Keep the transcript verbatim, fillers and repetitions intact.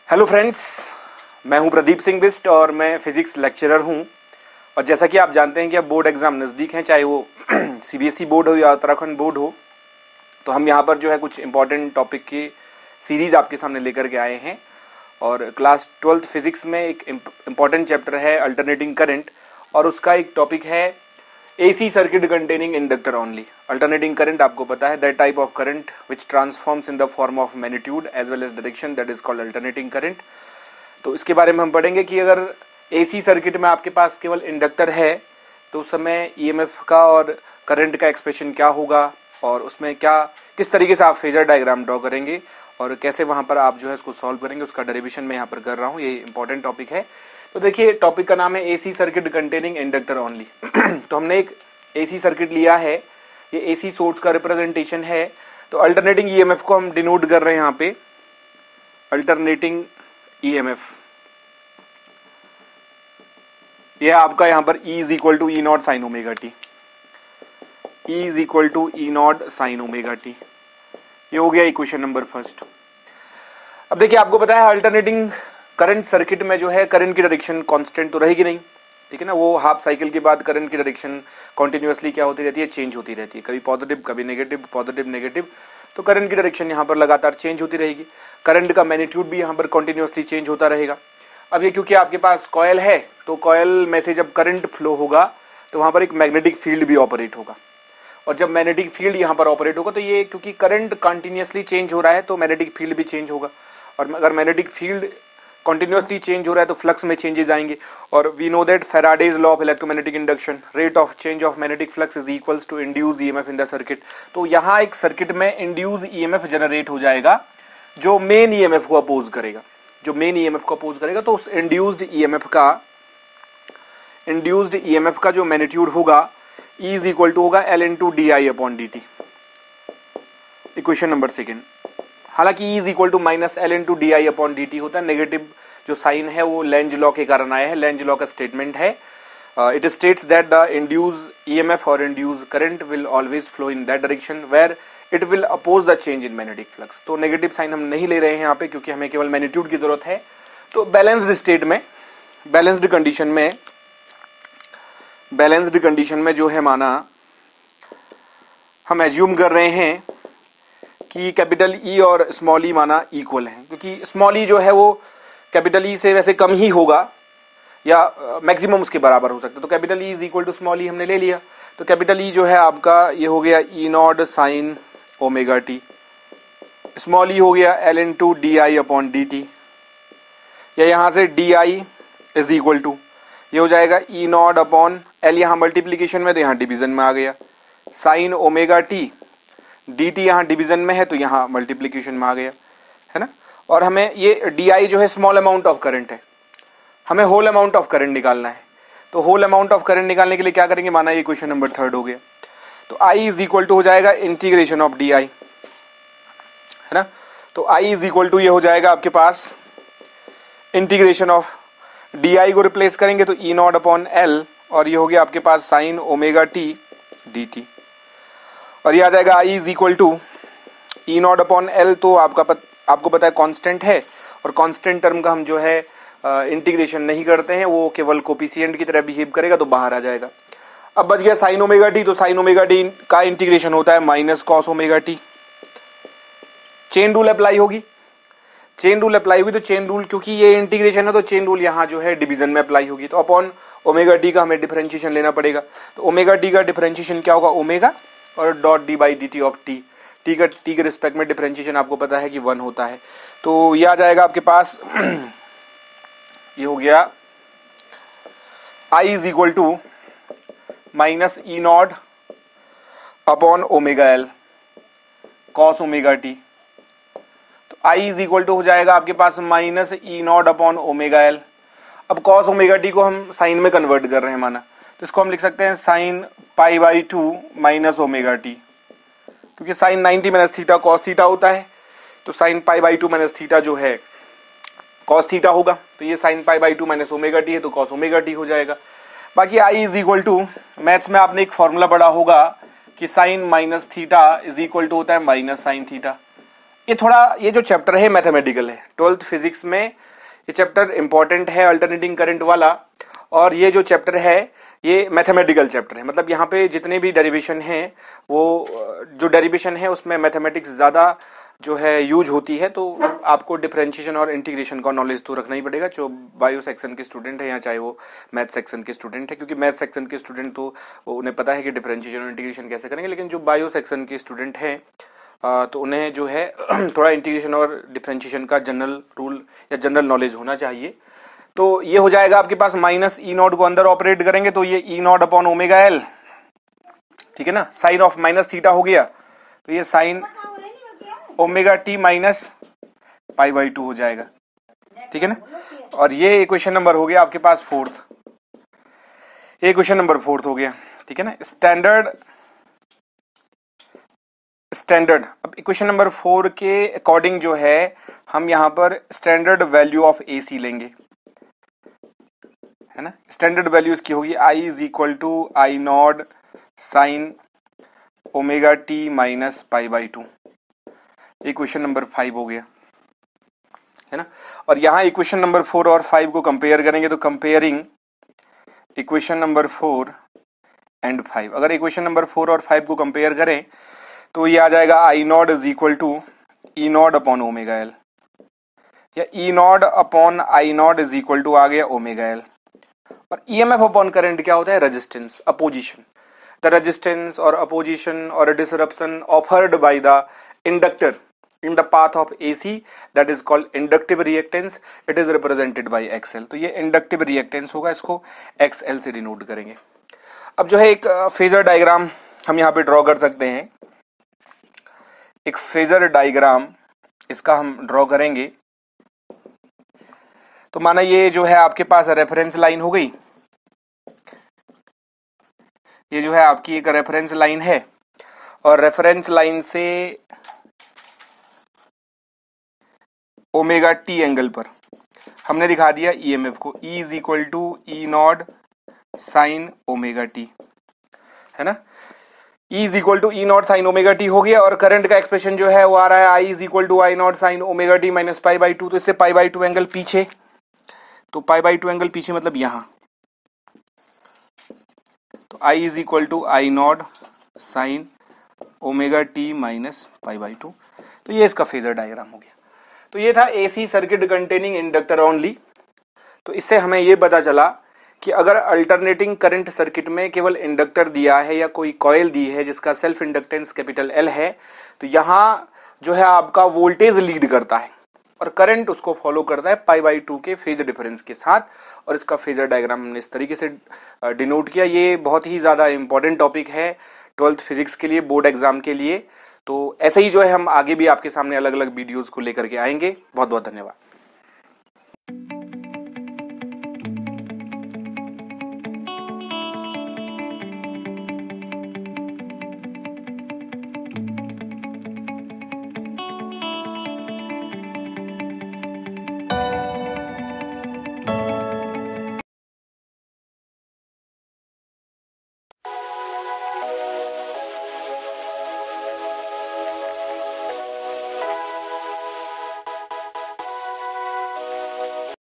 Hello friends, मैं हूं प्रदीप सिंह बिस्ट और मैं फिजिक्स लेक्चरर हूं। और जैसा कि आप जानते हैं कि अब बोर्ड एग्जाम नज़दीक हैं, चाहे वो सीबीएसई बोर्ड हो या उत्तराखंड बोर्ड हो, तो हम यहां पर जो है कुछ इंपॉर्टेंट टॉपिक की सीरीज आपके सामने लेकर के आए हैं। और क्लास ट्वेल्थ फिजिक्स में एक इम्पॉर्टेंट चैप्टर है अल्टरनेटिंग करंट, और उसका एक टॉपिक है AC circuit containing inductor only. Alternating current आपको पता है, that type of current which transforms in the form of magnitude as well as direction, that is called alternating current. तो इसके बारे में हम पढ़ेंगे कि अगर एसी सर्किट में आपके पास केवल इंडक्टर है तो उस समय ईएमएफ का और करंट का एक्सप्रेशन क्या होगा, और उसमें क्या किस तरीके से आप फेजर डायग्राम ड्रॉ करेंगे और कैसे वहां पर आप जो है इसको सॉल्व करेंगे, उसका डेरिवेशन मैं यहाँ पर कर रहा हूँ। ये इंपॉर्टेंट टॉपिक है। तो देखिए, टॉपिक का नाम है AC circuit containing inductor only. तो हमने एक एसी सर्किट लिया है, ये एसी सोर्स का रिप्रेजेंटेशन है। तो अल्टरनेटिंग ईएमएफ को हम डिनोट कर रहे हैं यहाँ पे, अल्टरनेटिंग ईएमएफ। यह आपका यहाँ पर E is equal to E nought sine omega T, E is equal to E nought sine omega T. ये हो गया इक्वेशन नंबर फर्स्ट। अब देखिए, आपको पता है अल्टरनेटिंग करंट सर्किट में जो है करंट की डायरेक्शन कांस्टेंट तो रहेगी नहीं, ठीक है ना। वो हाफ साइकिल के बाद करंट की डायरेक्शन कॉन्टिन्यूअसली क्या होती रहती है, चेंज होती रहती है, कभी पॉजिटिव कभी नेगेटिव, पॉजिटिव नेगेटिव। तो करंट की डायरेक्शन यहाँ पर लगातार चेंज होती रहेगी। करंट का मैग्नीट्यूड भी यहाँ पर कॉन्टिन्यूअसली चेंज होता रहेगा। अब ये क्योंकि आपके पास कॉयल है, तो कॉयल में से जब करंट फ्लो होगा तो वहां पर एक मैग्नेटिक फील्ड भी ऑपरेट होगा, और जब मैग्नेटिक फील्ड यहाँ पर ऑपरेट होगा तो ये क्योंकि करंट कंटिन्यूअसली चेंज हो रहा है तो मैग्नेटिक फील्ड भी चेंज होगा। और अगर मैग्नेटिक फील्ड कंटिन्यूअसली चेंज हो रहा है तो फ्लक्स में चेंजेस आएंगे। और we know that Faraday's law of electromagnetic induction, rate of change of magnetic flux is equals to induced EMF in the circuit. तो यहाँ एक सर्किट में इंड्यूस्ड ईएमएफ जनरेट हो जाएगा जो मेन ईएमएफ को अपोज करेगा, जो मेन ईएमएफ को अपोज करेगा। तो उस इंड्यूस्ड ईएमएफ का इंड्यूस्ड ईएमएफ का जो मैग्नीट्यूड होगा E इज इक्वल टू होगा L into D I upon D T. Equation number second. हालांकि E is equal to minus L into D I upon D T होता है। Negative जो sign है वो लेंज लॉ के कारण आया है। लेंज लॉ का स्टेटमेंट है, it states that the induced EMF और induced current will always flow in that direction where it will oppose the change in magnetic flux. तो नेगेटिव साइन हम नहीं ले रहे हैं यहाँ पे, क्योंकि हमें केवल मैग्नीट्यूड की जरूरत है। तो बैलेंस्ड स्टेट में, बैलेंस्ड कंडीशन में बैलेंस्ड कंडीशन में जो है माना, हम एज्यूम कर रहे हैं कि कैपिटल ई और स्मॉल ई माना इक्वल हैं, क्योंकि स्मॉल ई जो है वो कैपिटल ई से वैसे कम ही होगा या मैक्सिमम उसके बराबर हो सकता है। तो capital E is equal to small E हमने ले लिया। तो कैपिटल ई जो है आपका ये हो गया E nought sine omega T, small E हो गया L into D I upon D T, या यहां से D I is equal to ये हो जाएगा ई नॉट अपॉन एल, यहाँ मल्टीप्लीकेशन में तो यहाँ डिवीजन में आ गया, sine omega T, D T यहाँ डिवीजन में है तो यहाँ मल्टीप्लीकेशन में आ गया, है ना। और हमें ये डी आई जो है स्मॉल अमाउंट ऑफ करंट है, हमें होल अमाउंट ऑफ करंट निकालना है। तो होल अमाउंट ऑफ करंट निकालने के लिए क्या करेंगे, माना ये क्वेश्चन नंबर थर्ड हो गया। तो आई इज इक्वल टू हो जाएगा इंटीग्रेशन ऑफ डी आई, है ना। तो आई इज इक्वल टू ये हो जाएगा आपके पास इंटीग्रेशन ऑफ डी आई को रिप्लेस करेंगे तो ई नॉट अपॉन एल, और ये हो गया आपके पास sine omega T D T, और ये आ जाएगा I is equal to E nought upon L. तो आपका पत, आपको पता है कांस्टेंट है, और कांस्टेंट टर्म का हम जो है इंटीग्रेशन नहीं करते हैं, वो केवल कोफिशिएंट की तरह बिहेव करेगा तो बाहर आ जाएगा। अब बच गया साइन ओमेगा टी, तो साइन ओमेगा टी का इंटीग्रेशन होता है minus cos omega T. Chain rule apply होगी, चेन रूल अप्लाई होगी तो चेन रूल, क्योंकि ये इंटीग्रेशन है तो चेन रूल यहाँ जो है डिवीजन में अप्लाई होगी। तो अपॉन ओमेगा टी का हमें डिफरेंशिएशन लेना पड़ेगा। तो ओमेगा टी का डिफरेंशिएशन क्या होगा, ओमेगा और dot D by D T of T. T का टी के रिस्पेक्ट में डिफरेंशिएशन आपको पता है कि वन होता है। तो ये आ जाएगा आपके पास ये हो गया I is equal to minus E nought upon omega L cos omega T. तो आई इज इक्वल टू हो जाएगा आपके पास minus E nought upon omega L. अब कॉस ओमेगा टी को हम साइन में कन्वर्ट कर रहे हैं माना, तो इसको हम लिख सकते हैं sine pi by two minus omega T, क्योंकि sine ninety minus theta cos theta होता है। तो sine pi by two minus theta जो है कॉस थीटा होगा। तो ये sine pi by two minus omega T है तो कॉस ओमेगा टी हो जाएगा। बाकी I is equal to, maths में आपने एक फॉर्मूला पढ़ा होगा कि sine minus theta is equal to होता है माइनस साइन थीटा। ये थोड़ा ये जो चैप्टर है मैथमेटिकल है, ट्वेल्थ फिजिक्स में ये चैप्टर इंपॉर्टेंट है अल्टरनेटिंग करंट वाला, और ये जो चैप्टर है ये मैथमेटिकल चैप्टर है। मतलब यहाँ पे जितने भी डेरिवेशन हैं वो जो डेरिवेशन है उसमें मैथमेटिक्स ज़्यादा जो है यूज होती है, तो आपको डिफरेंशिएशन और इंटीग्रेशन का नॉलेज तो रखना ही पड़ेगा, जो बायो सेक्शन के स्टूडेंट है या चाहे वो मैथ सेक्शन के स्टूडेंट है, क्योंकि मैथ सेक्शन के स्टूडेंट तो उन्हें पता है कि डिफरेंशिएशन और इंटीग्रेशन कैसे करेंगे, लेकिन जो बायो सेक्शन के स्टूडेंट हैं तो उन्हें जो है थोड़ा इंटीग्रेशन और डिफरेंशिएशन का जनरल रूल या जनरल नॉलेज होना चाहिए। तो ये हो जाएगा आपके पास माइनस ई नॉट को अंदर ऑपरेट करेंगे तो ये E nought upon omega L, ठीक है ना, साइन ऑफ माइनस थीटा हो गया, तो ये sine omega T minus pi by two हो जाएगा, ठीक है ना। और ये इक्वेशन नंबर हो गया आपके पास फोर्थ, ये इक्वेशन नंबर फोर्थ हो गया, ठीक है ना। स्टैंडर्ड स्टैंडर्ड अब इक्वेशन नंबर फोर के अकॉर्डिंग जो है हम यहां पर standard value of A C लेंगे, है ना। स्टैंडर्ड वैल्यू इसकी होगी I is equal to I nought sine omega T minus pi by two, equation number five हो गया, है ना। और यहां इक्वेशन नंबर फोर और फाइव को कंपेयर करेंगे तो comparing equation number four and five, अगर इक्वेशन नंबर फोर और फाइव को कंपेयर करें तो ये आ जाएगा I nought is equal to E nought upon omega L, या E nought upon I nought is equal to आ गया ओमेगा एल। और ईएमएफ अपॉन करंट क्या होता है, रेजिस्टेंस, अपोजिशन, द रेजिस्टेंस और अपोजिशन और disruption offered by the inductor in the path of A C, that is called inductive reactance, it is represented by X L। तो ये inductive reactance होगा, इसको X L से denote करेंगे। अब जो है एक फेजर डायग्राम हम यहाँ पे ड्रॉ कर सकते हैं, एक फेजर डायग्राम इसका हम ड्रॉ करेंगे। तो माना ये जो है आपके पास रेफरेंस लाइन हो गई, ये जो है आपकी एक रेफरेंस लाइन है, और रेफरेंस लाइन से ओमेगा टी एंगल पर हमने दिखा दिया ईएमएफ को, E is equal to E nought sine omega T, है ना। E is equal to E nought sine omega T हो गया, और करंट का एक्सप्रेशन जो है वो आ रहा है I is equal to I nought sine omega T minus pi by two. तो इससे पाई बाई टू एंगल पीछे, तो पाई बाई टू एंगल पीछे मतलब यहां, तो I is equal to I nought sine omega T minus pi by two. तो ये इसका फेजर डायग्राम हो गया। तो ये था AC circuit containing inductor only. तो इससे हमें ये पता चला कि अगर अल्टरनेटिंग करंट सर्किट में केवल इंडक्टर दिया है या कोई कॉइल दी है जिसका सेल्फ इंडक्टेंस कैपिटल एल है, तो यहां जो है आपका वोल्टेज लीड करता है और करंट उसको फॉलो करता है पाई बाई टू के फेज डिफरेंस के साथ। और इसका फेजर डायग्राम हमने इस तरीके से डिनोट किया। ये बहुत ही ज्यादा इंपॉर्टेंट टॉपिक है ट्वेल्थ फिजिक्स के लिए, बोर्ड एग्जाम के लिए। तो ऐसे ही जो है हम आगे भी आपके सामने अलग अलग वीडियोस को लेकर के आएंगे। बहुत बहुत धन्यवाद।